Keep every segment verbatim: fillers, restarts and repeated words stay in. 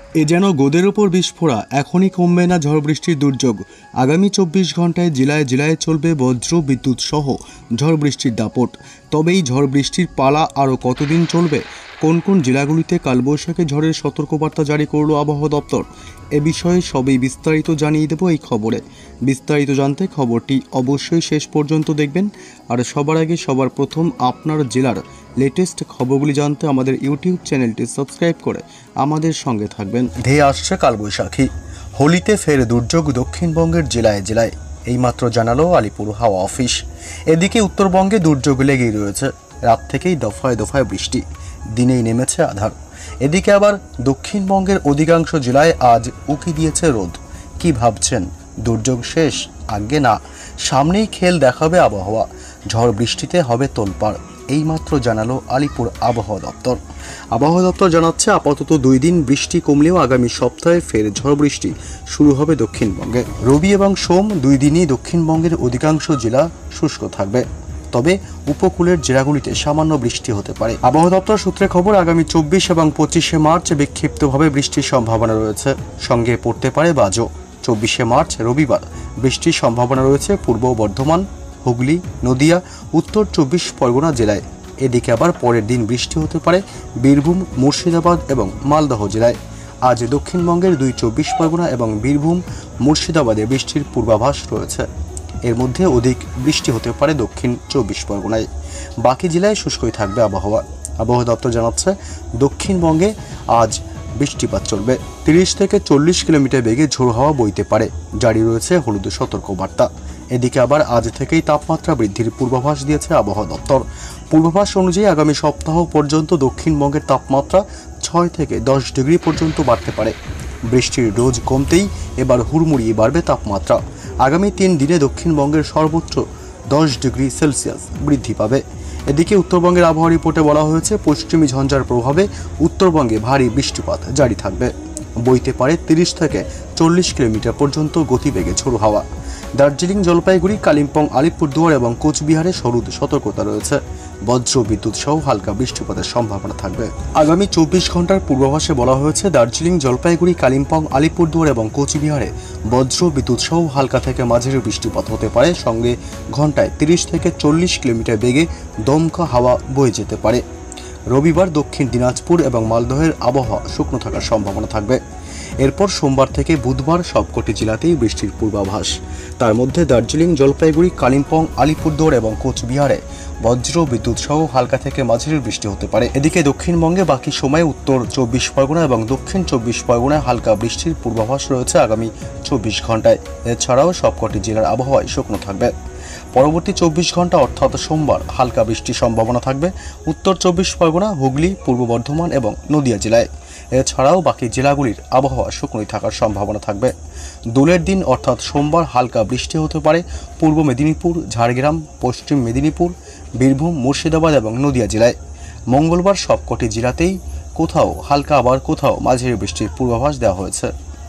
এ যেন গোদের ওপর বিস্ফোরা। এখনই কমবে না ঝড় বৃষ্টির দুর্যোগ। আগামী চব্বিশ ঘন্টায় জেলায় জেলায় চলবে বজ্র বিদ্যুৎ সহ ঝড় বৃষ্টির দাপট। তবে এই ঝড় বৃষ্টির পালা আরও কতদিন চলবে? কোন কোন জেলাগুলিতে কালবৈশাখী ঝড়ের সতর্কবার্তা জারি করল আবহাওয়া দপ্তর? এ বিষয়ে সবই বিস্তারিত জানিয়ে দেব এই খবরে। বিস্তারিত জানতে খবরটি অবশ্যই শেষ পর্যন্ত দেখবেন। আর সবার আগে সবার প্রথম আপনার জেলার লেটেস্ট খবরগুলি জানতে আমাদের ইউটিউব চ্যানেলটি সাবস্ক্রাইব করে আমাদের সঙ্গে থাকবেন। ধেয়ে আসছে কালবৈশাখী, হোলিতে ফের দুর্যোগ দক্ষিণবঙ্গের জেলায় জেলায়, এইমাত্র জানালো আলিপুর হাওয়া অফিস। এদিকে উত্তরবঙ্গে দুর্যোগ লেগেই রয়েছে। রাত থেকেই দফায় দফায় বৃষ্টি, দিনেই নেমেছে আধার। এদিকে আবার দক্ষিণবঙ্গের অধিকাংশ জেলায় আজ উকি দিয়েছে রোদ। কি ভাবছেন, দুর্যোগ শেষ? আজ্ঞে না, সামনেই খেল দেখাবে আবহাওয়া। ঝড় বৃষ্টিতে হবে তোলপাড়, এইমাত্র জানালো আলিপুর আবহাওয়া দপ্তর। আবহাওয়া দপ্তর জানাচ্ছে আপাতত দুই দিন বৃষ্টি কমলেও আগামী সপ্তাহে ফের ঝড় বৃষ্টি শুরু হবে দক্ষিণবঙ্গে। রবি এবং সোম দুই দিনই দক্ষিণবঙ্গের অধিকাংশ জেলা শুষ্ক থাকবে, তবে উপকূলের জেলাগুলিতে সামান্য বৃষ্টি হতে পারে। আবহাওয়া দপ্তর সূত্রে খবর, আগামী চব্বিশ এবং পঁচিশে মার্চ বিক্ষিপ্তভাবে বৃষ্টির সম্ভাবনা রয়েছে, সঙ্গে পড়তে পারে বাজও। চব্বিশে মার্চ রবিবার বৃষ্টির সম্ভাবনা রয়েছে পূর্ব বর্ধমান, হুগলি, নদিয়া, উত্তর চব্বিশ পরগনা জেলায়। এদিকে আবার পরের দিন বৃষ্টি হতে পারে বীরভূম, মুর্শিদাবাদ এবং মালদহ জেলায়। আজ দক্ষিণবঙ্গের দুই চব্বিশ পরগনা এবং বীরভূম, মুর্শিদাবাদে বৃষ্টির পূর্বাভাস রয়েছে। এর মধ্যে অধিক বৃষ্টি হতে পারে দক্ষিণ চব্বিশ পরগনায়। বাকি জেলায় শুষ্কই থাকবে আবহাওয়া। আবহাওয়া দপ্তর জানাচ্ছে দক্ষিণবঙ্গে আজ বৃষ্টিপাত চলবে। তিরিশ থেকে চল্লিশ কিলোমিটার বেগে ঝোড়ো হাওয়া বইতে পারে, জারি রয়েছে হলুদ সতর্কবার্তা। এদিকে আবার আজ থেকেই তাপমাত্রা বৃদ্ধির পূর্বাভাস দিয়েছে আবহাওয়া দপ্তর। পূর্বাভাস অনুযায়ী আগামী সপ্তাহ পর্যন্ত দক্ষিণবঙ্গের তাপমাত্রা ছয় থেকে দশ ডিগ্রি পর্যন্ত বাড়তে পারে। বৃষ্টির রোজ কমতেই এবার হুড়মুড়িয়ে বাড়বে তাপমাত্রা। আগামী তিন দিনে দক্ষিণবঙ্গের সর্বোচ্চ দশ ডিগ্রি সেলসিয়াস বৃদ্ধি পাবে। এদিকে উত্তরবঙ্গের আবহাওয়া রিপোর্টে বলা হয়েছে পশ্চিমী ঝঞ্ঝার প্রভাবে উত্তরবঙ্গে ভারী বৃষ্টিপাত জারি থাকবে। বইতে পারে তিরিশ থেকে চল্লিশ কিলোমিটার পর্যন্ত গতিবেগে ঝোড়ো হাওয়া। দার্জিলিং, জলপাইগুড়ি, কালিম্পং, আলিপুরদুয়ার এবং কোচবিহারে হলুদ সতর্কতা রয়েছে। বজ্র বিদ্যুৎ সহ হালকা বৃষ্টিপাতের সম্ভাবনা থাকবে। আগামী চব্বিশ ঘন্টার পূর্বাভাসে বলা হয়েছে দার্জিলিং, জলপাইগুড়ি, কালিম্পং, আলিপুরদুয়ার এবং কোচবিহারে বজ্র বিদ্যুৎ সহ হালকা থেকে মাঝারি বৃষ্টিপাত হতে পারে, সঙ্গে ঘন্টায় তিরিশ থেকে চল্লিশ কিলোমিটার বেগে দমকা হাওয়া বয়ে যেতে পারে। রবিবার দক্ষিণ দিনাজপুর এবং মালদহের আবহাওয়া শুকনো থাকার সম্ভাবনা থাকবে। এরপর সোমবার থেকে বুধবার সবকটি জেলাতেই বৃষ্টির পূর্বাভাস। তার মধ্যে দার্জিলিং, জলপাইগুড়ি, কালিম্পং, আলিপুরদুয়ার এবং কোচবিহারে বজ্র বিদ্যুৎ সহ হালকা থেকে মাঝারি বৃষ্টি হতে পারে। এদিকে দক্ষিণবঙ্গে বাকি সময় উত্তর চব্বিশ পরগনা এবং দক্ষিণ চব্বিশ পরগনায় হালকা বৃষ্টির পূর্বাভাস রয়েছে আগামী চব্বিশ ঘন্টায়। এছাড়াও সবকটি জেলার আবহাওয়ায় শুকনো থাকবে। পরবর্তী চব্বিশ ঘন্টা অর্থাৎ সোমবার হালকা বৃষ্টির সম্ভাবনা থাকবে উত্তর চব্বিশ পরগনা, হুগলি, পূর্ব বর্ধমান এবং নদিয়া জেলায়। এছাড়াও বাকি জেলাগুলির আবহাওয়া শুকনোই থাকার সম্ভাবনা থাকবে। দোলের দিন অর্থাৎ সোমবার হালকা বৃষ্টি হতে পারে পূর্ব মেদিনীপুর, ঝাড়গ্রাম, পশ্চিম মেদিনীপুর, বীরভূম, মুর্শিদাবাদ এবং নদিয়া জেলায়। মঙ্গলবার সবকটি জেলাতেই কোথাও হালকা আবার কোথাও মাঝারি বৃষ্টির পূর্বাভাস দেওয়া হয়েছে।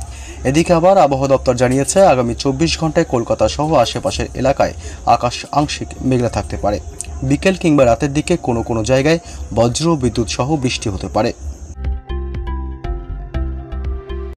এদিকে আবার আবহাওয়া দপ্তর জানিয়েছে আগামী চব্বিশ ঘন্টায় কলকাতা সহ আশেপাশের এলাকায় আকাশ আংশিক মেঘলা থাকতে পারে। বিকেল কিংবা রাতের দিকে কোনো কোনো জায়গায় বজ্র বিদ্যুৎ সহ বৃষ্টি হতে পারে।